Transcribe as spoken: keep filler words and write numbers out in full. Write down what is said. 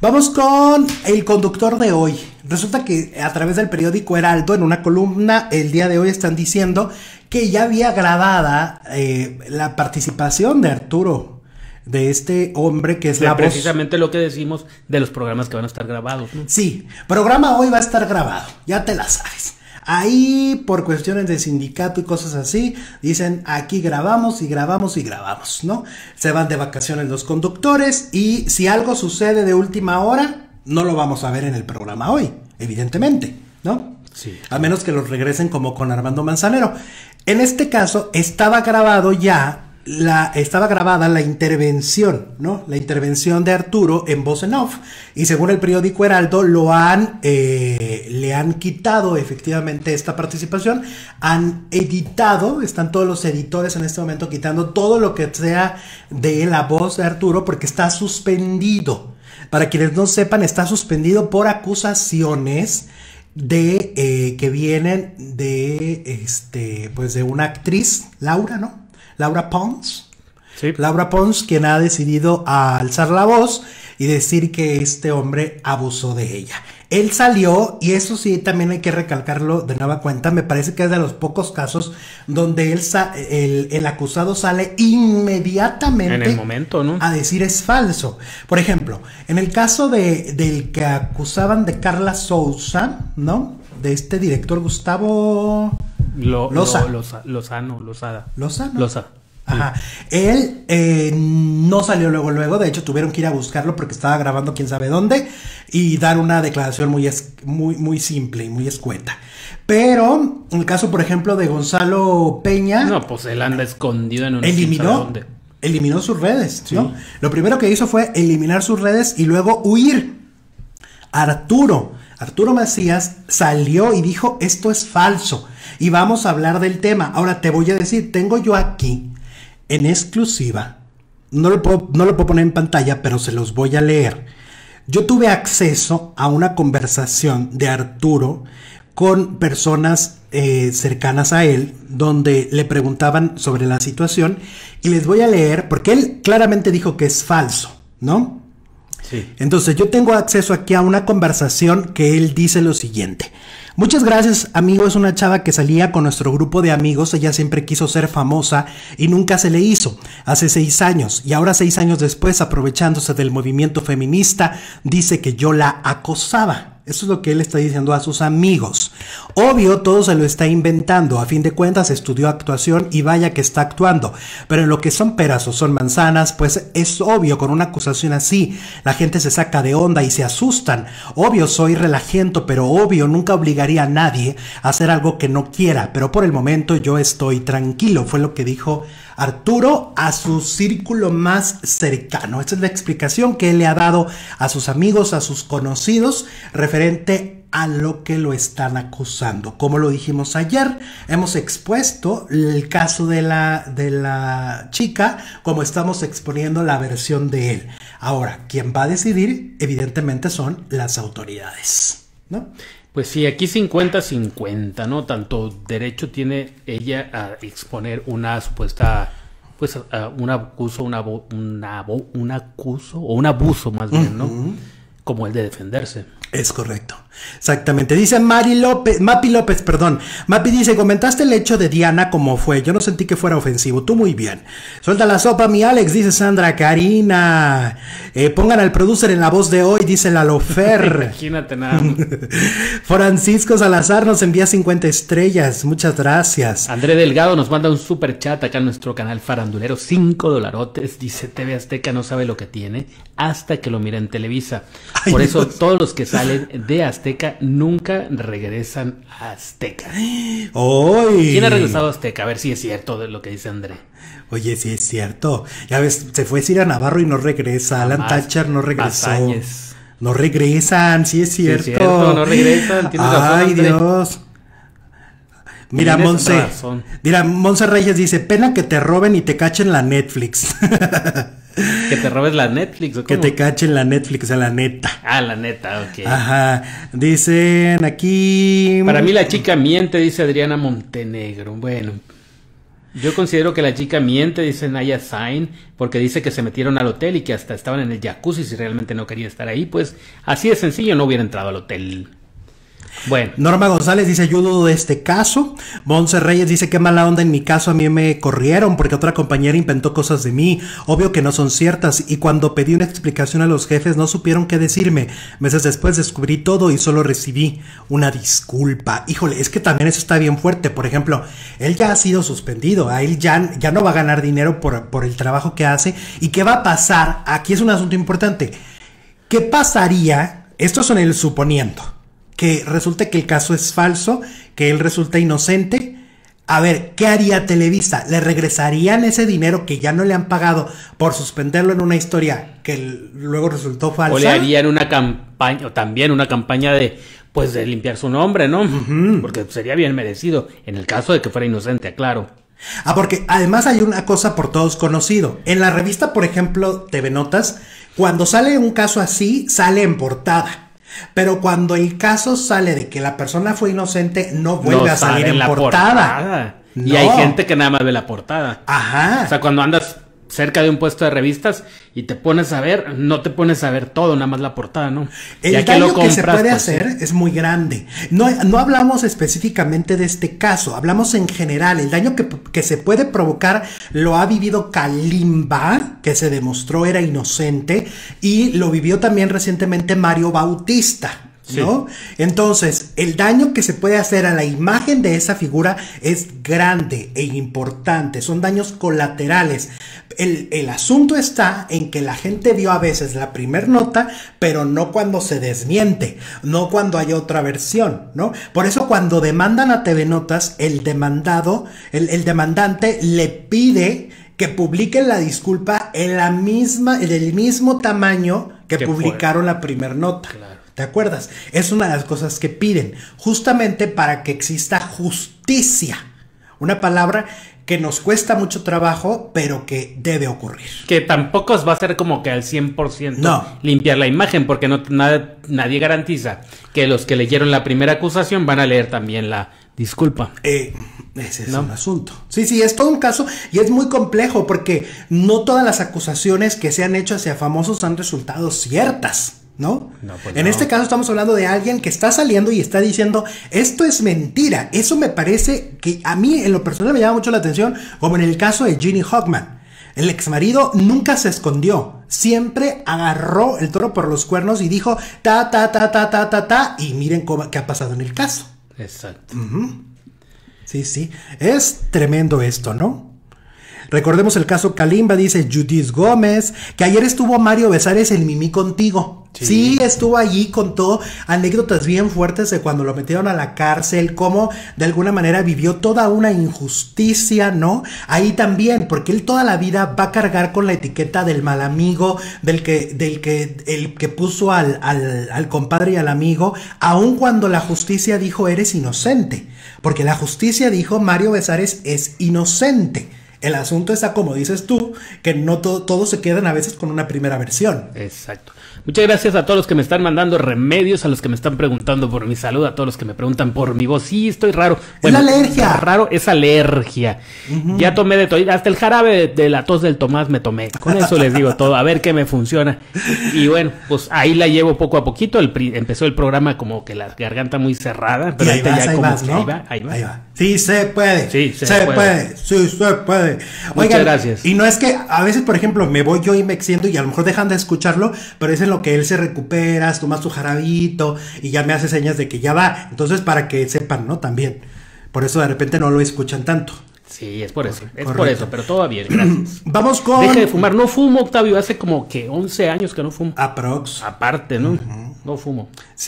Vamos con el conductor de hoy. Resulta que a través del periódico Heraldo, en una columna, el día de hoy están diciendo que ya había grabada eh, la participación de Arturo, de este hombre que es de la voz. Precisamente lo que decimos de los programas que van a estar grabados, ¿no? Sí, programa hoy va a estar grabado, ya te la sabes. Ahí, por cuestiones de sindicato y cosas así, dicen aquí grabamos y grabamos y grabamos, ¿no? Se van de vacaciones los conductores y si algo sucede de última hora, no lo vamos a ver en el programa hoy, evidentemente, ¿no? Sí. A menos que los regresen como con Armando Manzanero. En este caso, estaba grabado ya, la, estaba grabada la intervención, ¿no? La intervención de Arturo en voz en off. Y según el periódico Heraldo, lo han, eh, le han quitado efectivamente esta participación. Han editado, están todos los editores en este momento quitando todo lo que sea de la voz de Arturo porque está suspendido. Para quienes no sepan, está suspendido por acusaciones de eh, que vienen de este pues de una actriz, Laura, ¿no? Laura Pons. Sí. Laura Pons, quien ha decidido alzar la voz y decir que este hombre abusó de ella. Él salió, y eso sí también hay que recalcarlo de nueva cuenta, me parece que es de los pocos casos donde él el, el acusado sale inmediatamente en el momento, ¿no? a decir es falso. Por ejemplo, en el caso de, del que acusaban de Carla Sousa, ¿no? De este director Gustavo Lo, Loza. Lo, Loza, Lozano, Lozada. Loza, ¿no? Loza. Ajá. Él eh, no salió luego, luego. De hecho, tuvieron que ir a buscarlo porque estaba grabando quién sabe dónde y dar una declaración muy, es, muy, muy simple y muy escueta. Pero, en el caso, por ejemplo, de Gonzalo Peña. No, pues él anda escondido en un eliminó, dónde. eliminó sus redes, Sí. ¿no? Lo primero que hizo fue eliminar sus redes y luego huir. Arturo, Arturo Macías salió y dijo: esto es falso. Y vamos a hablar del tema. Ahora te voy a decir, tengo yo aquí en exclusiva, no lo puedo, no lo puedo poner en pantalla, pero se los voy a leer. Yo tuve acceso a una conversación de Arturo con personas eh, cercanas a él, donde le preguntaban sobre la situación, y les voy a leer, porque él claramente dijo que es falso, ¿no? Sí. Entonces yo tengo acceso aquí a una conversación que él dice lo siguiente: muchas gracias, amigo, es una chava que salía con nuestro grupo de amigos, ella siempre quiso ser famosa y nunca se le hizo, hace seis años, y ahora seis años después, aprovechándose del movimiento feminista, dice que yo la acosaba. Eso es lo que él está diciendo a sus amigos. Obvio, todo se lo está inventando. A fin de cuentas, estudió actuación y vaya que está actuando. Pero en lo que son peras o son manzanas, pues es obvio, con una acusación así, la gente se saca de onda y se asustan. Obvio, soy relajento, pero obvio, nunca obligaría a nadie a hacer algo que no quiera. Pero por el momento yo estoy tranquilo, fue lo que dijo Arturo a su círculo más cercano. Esta es la explicación que él le ha dado a sus amigos, a sus conocidos, referente a lo que lo están acusando. Como lo dijimos ayer, hemos expuesto el caso de la, de la chica, como estamos exponiendo la versión de él. Ahora, quien va a decidir, evidentemente, son las autoridades, ¿no? Pues sí, aquí cincuenta cincuenta, ¿no? Tanto derecho tiene ella a exponer una supuesta, pues, uh, un acuso, una, una, un acuso, o un abuso más bien, ¿no? Uh-huh. Como el de defenderse. Es correcto. Exactamente. Dice Mari López, Mapi López, perdón. Mapi dice: comentaste el hecho de Diana como fue. Yo no sentí que fuera ofensivo. Tú muy bien. Suelta la sopa, mi Alex, dice Sandra Karina. Eh, pongan al producer en la voz de hoy, dice Lalofer. Imagínate nada. Francisco Salazar nos envía cincuenta estrellas. Muchas gracias. André Delgado nos manda un super chat acá en nuestro canal farandulero. cinco dolarotes. Dice: T V Azteca no sabe lo que tiene hasta que lo mira en Televisa. Ay, por eso Dios. Todos los que salen de Azteca nunca regresan a Azteca. ¡Oy! ¿Quién ha regresado a Azteca? A ver si es cierto de lo que dice André. Oye, sí es cierto. Ya ves, se fue Cira Navarro y no regresa. Alan Thatcher no regresó. Pasañez. No regresan, sí es cierto. Sí es cierto, no regresan. Tienes Ay, razón, André. Dios. Mira, Monse. Mira, Monse Reyes dice: pena que te roben y te cachen la Netflix. Que te robes la Netflix, ¿o cómo? Que te cachen la Netflix, a la neta. Ah, la neta, ok. Ajá. Dicen aquí. Para mí la chica miente, dice Adriana Montenegro. Bueno. Yo considero que la chica miente, dice Naya Sain, porque dice que se metieron al hotel y que hasta estaban en el jacuzzi si realmente no quería estar ahí. Pues así de sencillo, no hubiera entrado al hotel. Bueno. Norma González dice, yo dudo de este caso. Monse Reyes dice, qué mala onda, en mi caso a mí me corrieron porque otra compañera inventó cosas de mí, obvio que no son ciertas, y cuando pedí una explicación a los jefes no supieron qué decirme. Meses después descubrí todo y solo recibí una disculpa. Híjole, es que también eso está bien fuerte. Por ejemplo, él ya ha sido suspendido, a él ya, ya no va a ganar dinero por, por el trabajo que hace. ¿Y qué va a pasar? Aquí es un asunto importante. ¿Qué pasaría? Esto es en el suponiendo que resulte que el caso es falso, que él resulta inocente. A ver, ¿qué haría Televisa? ¿Le regresarían ese dinero que ya no le han pagado por suspenderlo en una historia que luego resultó falsa? O le harían una campaña, o también una campaña de, pues, de limpiar su nombre, ¿no? Uh-huh. Porque sería bien merecido, en el caso de que fuera inocente, claro. Ah, porque además hay una cosa por todos conocido. En la revista, por ejemplo, T V Notas, cuando sale un caso así, sale en portada. Pero cuando el caso sale de que la persona fue inocente, no vuelve no a salir en la portada. portada. No. Y hay gente que nada más ve la portada. Ajá. O sea, cuando andas cerca de un puesto de revistas y te pones a ver, no te pones a ver todo, nada más la portada, ¿no? El ya daño que, lo compras, que se puede pues, hacer sí. es muy grande. No, no hablamos específicamente de este caso, hablamos en general. El daño que, que se puede provocar lo ha vivido Kalimba, que se demostró era inocente, y lo vivió también recientemente Mario Bautista, ¿no? Sí. Entonces, el daño que se puede hacer a la imagen de esa figura es grande e importante, son daños colaterales. El, el asunto está en que la gente vio a veces la primer nota, pero no cuando se desmiente, no cuando hay otra versión, ¿no? Por eso cuando demandan a T V Notas, el demandado, el, el demandante le pide que publiquen la disculpa en la misma, en el mismo tamaño que publicaron fue? la primer nota. Claro. ¿Te acuerdas? Es una de las cosas que piden, justamente para que exista justicia. Una palabra que nos cuesta mucho trabajo, pero que debe ocurrir. Que tampoco va a ser como que al cien por ciento no. limpiar la imagen, porque no, nada, nadie garantiza que los que leyeron la primera acusación van a leer también la disculpa. Eh, ese es ¿No? un asunto. Sí, sí, es todo un caso y es muy complejo porque no todas las acusaciones que se han hecho hacia famosos han resultado ciertas. ¿No? no pues en no. este caso estamos hablando de alguien que está saliendo y está diciendo esto es mentira. Eso me parece que a mí en lo personal me llama mucho la atención, como en el caso de Ginny Hoffman. El exmarido nunca se escondió, siempre agarró el toro por los cuernos y dijo ta ta ta ta ta ta ta y miren cómo, qué ha pasado en el caso. Exacto. Uh-huh. Sí, sí, es tremendo esto, ¿no? Recordemos el caso Kalimba, dice Judith Gómez, que ayer estuvo Mario Besares en Mimi Contigo. Sí. sí, estuvo allí, contó anécdotas bien fuertes de cuando lo metieron a la cárcel, cómo de alguna manera vivió toda una injusticia, ¿no? Ahí también, porque él toda la vida va a cargar con la etiqueta del mal amigo, del que, del que, el que puso al, al, al compadre y al amigo, aun cuando la justicia dijo eres inocente, porque la justicia dijo Mario Besares es inocente. El asunto está, como dices tú, que no to todos se quedan a veces con una primera versión. Exacto. Muchas gracias a todos los que me están mandando remedios, a los que me están preguntando por mi salud, a todos los que me preguntan por mi voz. Sí, estoy raro. Bueno, es la alergia. Raro, es alergia. Uh-huh. Ya tomé de todo, hasta el jarabe de, de la tos del Tomás me tomé. Con eso les digo todo, a ver qué me funciona. Y bueno, pues ahí la llevo poco a poquito. El empezó el programa como que la garganta muy cerrada, pero ahí ahorita vas, ya ahí como vas, que ¿no? ahí va, ahí va. Ahí va. Sí se puede. Sí, se, se puede. puede. Sí se puede. Muchas Oigan, gracias. Y no es que a veces, por ejemplo, me voy yo y me extiendo y a lo mejor dejan de escucharlo, pero es en lo que él se recupera, tomas tu jarabito y ya me hace señas de que ya va. Entonces, para que sepan, ¿no? También. Por eso de repente no lo escuchan tanto. Sí, es por eso, es Correcto. por eso, pero todo va bien, gracias. Vamos con... Deja de fumar, no fumo, Octavio, hace como que once años que no fumo. Aprox. Aparte, ¿no? Uh-huh. No fumo. Sí.